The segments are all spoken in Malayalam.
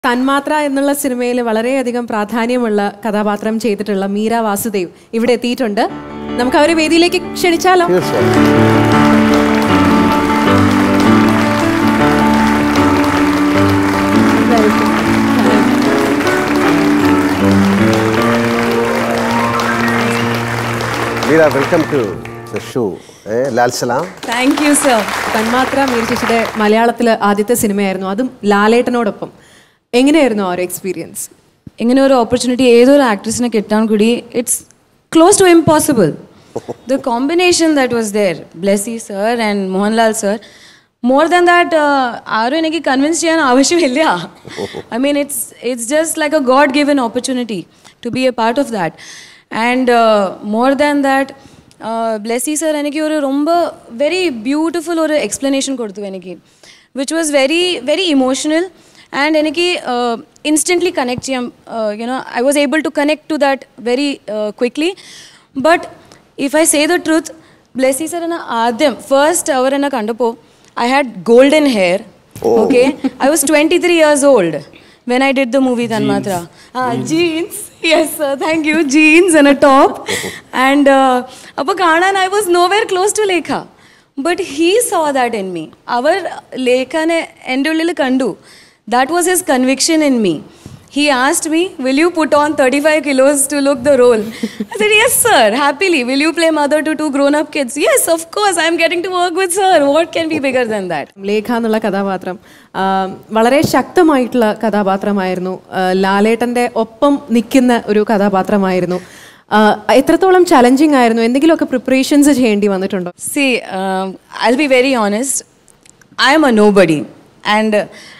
തന്മാത്ര എന്നുള്ള സിനിമയിൽ വളരെയധികം പ്രാധാന്യമുള്ള കഥാപാത്രം ചെയ്തിട്ടുള്ള മീര വാസുദേവ് ഇവിടെ എത്തിയിട്ടുണ്ട്. നമുക്ക് അവരെ വേദിയിലേക്ക് ക്ഷണിച്ചാലോ? Meera, welcome to the show. Lal Salam. Thank you, sir. തന്മാത്ര മീര ചേച്ചിയുടെ മലയാളത്തിലെ ആദ്യത്തെ സിനിമയായിരുന്നു, അതും ലാലേട്ടനോടൊപ്പം. എങ്ങനെയായിരുന്നു ആ ഒരു എക്സ്പീരിയൻസ്? ഇങ്ങനെ ഒരു ഓപ്പർച്യൂണിറ്റി ഏതൊരു ആക്ട്രസിനെ കിട്ടാൻ കൂടി it's close to impossible. The combination that was there, Blessy sir and Mohanlal sir, more than that, ആരും എനിക്ക് കൺവിൻസ് ചെയ്യാൻ ആവശ്യമില്ല. I mean, it's just like a God-given opportunity to be a part of that. And more than that, Blessy sir എനിക്ക് ഒരു ரொம்ப very beautiful ഒരു explanation കൊടുത്തു എനിക്ക്, which was very very emotional. And എനിക്ക് instantly connect ചെയ്യാം, you know, I was able to connect to that very quickly. But if I say the truth, Blessy sir എന്നെ ആദ്യം ഫസ്റ്റ് അവർ എന്നെ കണ്ടപ്പോൾ I had golden hair. Okay, I was 23 years old when I did the movie Tanmatra. Jeans. Yes sir, thank you. Jeans and a top. And appo kaanan I was nowhere close to Lekha. But he saw that in me. Our Lekha ne ende ullil kandu. That was his conviction in me. He asked me, will you put on 35 kilos to look the role? I said, yes sir, happily. Will you play mother to 2 grown-up kids? Yes, of course, I am getting to work with sir. What can be bigger than that? Lekha എന്നുള്ള കഥാപാത്രം വളരെ ശക്തമായിട്ടുള്ള കഥാപാത്രമായിരുന്നു. ലാലേട്ടൻ്റെ ഒപ്പം നിൽക്കുന്ന ഒരു കഥാപാത്രമായിരുന്നു. എത്രത്തോളം ചലഞ്ചിങ് ആയിരുന്നു? എന്തെങ്കിലുമൊക്കെ പ്രിപ്പറേഷൻസ് ചെയ്യേണ്ടി വന്നിട്ടുണ്ടോ? See, I'll be very honest. I am a nobody. And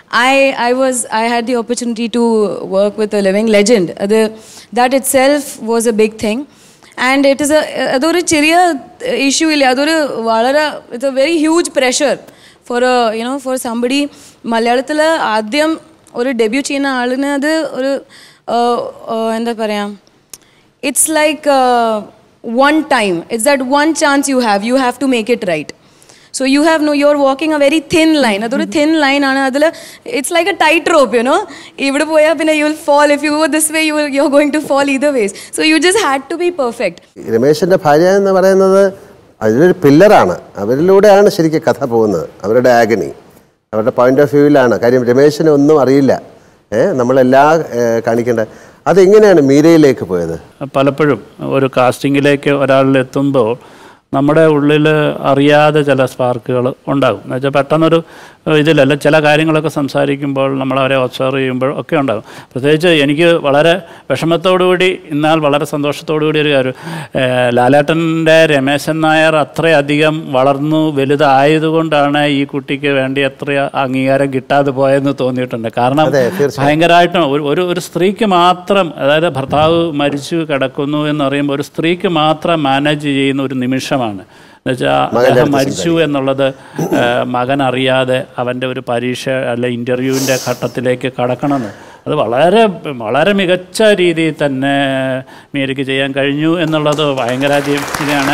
I had the opportunity to work with a living legend. That itself was a big thing. And it is adoru cheriya issue illa, adoru valara, it's a very huge pressure for a, you know, for somebody മലയാളത്തിൽ ആദ്യം ഒരു ഡെബ്യൂ ചെയ്യുന്ന ആളിന് അത് ഒരു എന്താ പറയാ, it's like one time, it's that one chance you have to make it right. So you're walking a very thin line. Adoru thin line aanu adula, it's like a tight rope, you know. Ivide poya pinne you will fall. If you go this way, you're going to fall either ways. So you just had to be perfect. രമേശിന്റെ ഭാര്യ എന്ന് പറയുന്നത് അതിലൊരു പില്ലറാണ്. അവരിലൂടെയാണ് ശരിക്കും കഥ പോകുന്നത്. അവരുടെ ആഗനി, അവരുടെ പോയിന്റ് ഓഫ് വ്യൂവിലാണ്. കാര്യം രമേശിന് ഒന്നും അറിയില്ല, നമ്മളെല്ലാം കാണിക്കേണ്ട. അതെങ്ങനെയാണ് മീരയിലേക്ക് പോയത്? പലപ്പോഴും ഒരു കാസ്റ്റിങ്ങിലേക്ക് ഒരാളിലെത്തുമ്പോൾ നമ്മുടെ ഉള്ളിൽ അറിയാതെ ചില സ്പാർക്കുകൾ ഉണ്ടാകും. എന്ന് വെച്ചാൽ പെട്ടെന്നൊരു ഇതിലല്ല, ചില കാര്യങ്ങളൊക്കെ സംസാരിക്കുമ്പോൾ നമ്മളവരെ ഒബ്സർവ് ചെയ്യുമ്പോൾ ഒക്കെ ഉണ്ടാകും. പ്രത്യേകിച്ച് എനിക്ക് വളരെ വിഷമത്തോടുകൂടി, എന്നാൽ വളരെ സന്തോഷത്തോടുകൂടി ഒരു കാര്യം, ലാലേട്ടൻ്റെ രമേശൻ നായർ അത്രയധികം വളർന്നു വലുതായതുകൊണ്ടാണ് ഈ കുട്ടിക്ക് വേണ്ടി അത്ര അംഗീകാരം കിട്ടാതെ പോയെന്ന് തോന്നിയിട്ടുണ്ട്. കാരണം ഭയങ്കരമായിട്ടും ഒരു സ്ത്രീക്ക് മാത്രം, അതായത് ഭർത്താവ് മരിച്ചു കിടക്കുന്നു എന്ന് പറയുമ്പോൾ ഒരു സ്ത്രീക്ക് മാത്രം മാനേജ് ചെയ്യുന്ന ഒരു നിമിഷമാണ്. എന്നുവെച്ചാൽ അദ്ദേഹം മരിച്ചു എന്നുള്ളത് മകൻ അറിയാതെ അവൻ്റെ ഒരു പരീക്ഷ അല്ല ഇൻ്റർവ്യൂവിൻ്റെ ഘട്ടത്തിലേക്ക് കടക്കണമെന്ന്, അത് വളരെ വളരെ മികച്ച രീതിയിൽ തന്നെ മീരയ്ക്ക് ചെയ്യാൻ കഴിഞ്ഞു എന്നുള്ളത് ഭയങ്കര ഇതാണ്.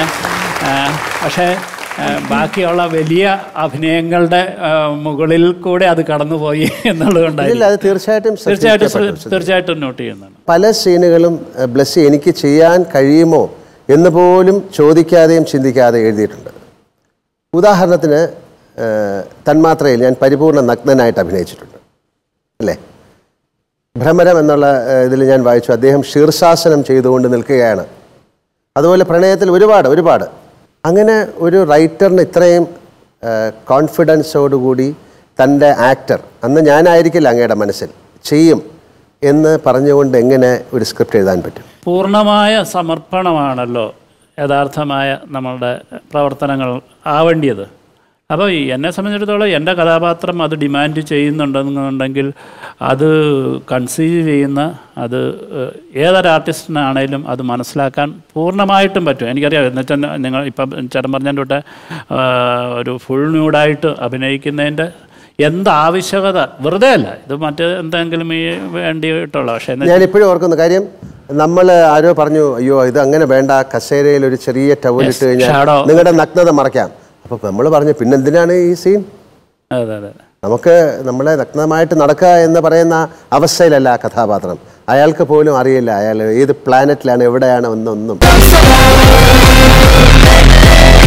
പക്ഷേ ബാക്കിയുള്ള വലിയ അഭിനയങ്ങളുടെ മുകളിൽ കൂടെ അത് കടന്നുപോയി എന്നുള്ളതുകൊണ്ടാണ് തീർച്ചയായിട്ടും നോട്ട് ചെയ്യുന്നതാണ്. പല സീനുകളും ബ്ലെസ്സി എനിക്ക് ചെയ്യാൻ കഴിയുമോ എന്ന് പോലും ചോദിക്കാതെയും ചിന്തിക്കാതെ എഴുതിയിട്ടുണ്ട്. ഉദാഹരണത്തിന് തന്മാത്രയിൽ ഞാൻ പരിപൂർണ്ണ നഗ്നനായിട്ട് അഭിനയിച്ചിട്ടുണ്ട്, അല്ലേ? ഭ്രമരം എന്നുള്ള ഇതിൽ ഞാൻ വായിച്ചു, അദ്ദേഹം ശീർഷാസനം ചെയ്തുകൊണ്ട് നിൽക്കുകയാണ്. അതുപോലെ പ്രണയത്തിൽ ഒരുപാട് അങ്ങനെ ഒരു റൈറ്ററിന് ഇത്രയും കോൺഫിഡൻസോടുകൂടി തൻ്റെ ആക്ടർ, അന്ന് ഞാനായിരിക്കില്ല അങ്ങയുടെ മനസ്സിൽ, ചെയ്യും എന്ന് പറഞ്ഞുകൊണ്ട് എങ്ങനെ ഒരു സ്ക്രിപ്റ്റ് എഴുതാൻ പറ്റും? പൂർണ്ണമായ സമർപ്പണമാണല്ലോ യഥാർത്ഥമായ നമ്മളുടെ പ്രവർത്തനങ്ങൾ ആവേണ്ടിയത്. അപ്പോൾ എന്നെ സംബന്ധിച്ചിടത്തോളം എൻ്റെ കഥാപാത്രം അത് ഡിമാൻഡ് ചെയ്യുന്നുണ്ടെന്നുണ്ടെങ്കിൽ അത് കൺസീവ് ചെയ്യുന്ന, അത് ഏതൊരു ആർട്ടിസ്റ്റിനാണേലും അത് മനസ്സിലാക്കാൻ പൂർണ്ണമായിട്ടും പറ്റും. എനിക്കറിയാം, എന്നുവെച്ചാൽ നിങ്ങൾ ഇപ്പം ചേട്ടൻ പറഞ്ഞതിൻ്റെ തൊട്ട് ഒരു ഫുൾ ന്യൂഡായിട്ട് അഭിനയിക്കുന്നതിൻ്റെ എന്താവശ്യകത വെറുതെ അല്ല, ഇത് മറ്റെന്തെങ്കിലും വേണ്ടിയിട്ടുള്ള. പക്ഷേ ഞാനിപ്പോഴും ഓർക്കുന്ന കാര്യം, നമ്മൾ ആരോ പറഞ്ഞു, അയ്യോ ഇത് അങ്ങനെ വേണ്ട, കസേരയിൽ ഒരു ചെറിയ ടവലിട്ട് കഴിഞ്ഞാൽ നിങ്ങളുടെ നഗ്നത മറയ്ക്കാം. അപ്പോൾ നമ്മൾ പറഞ്ഞു, പിന്നെന്തിനാണ് ഈ സീൻ? അതെ. നമുക്ക് നമ്മളെ നഗ്നമായിട്ട് നടക്കുക എന്ന് പറയുന്ന അവസ്ഥയിലല്ല ആ കഥാപാത്രം. അയാൾക്ക് പോലും അറിയില്ല അയാൾ ഏത് പ്ലാനറ്റിലാണ്, എവിടെയാണ് എന്നൊന്നും.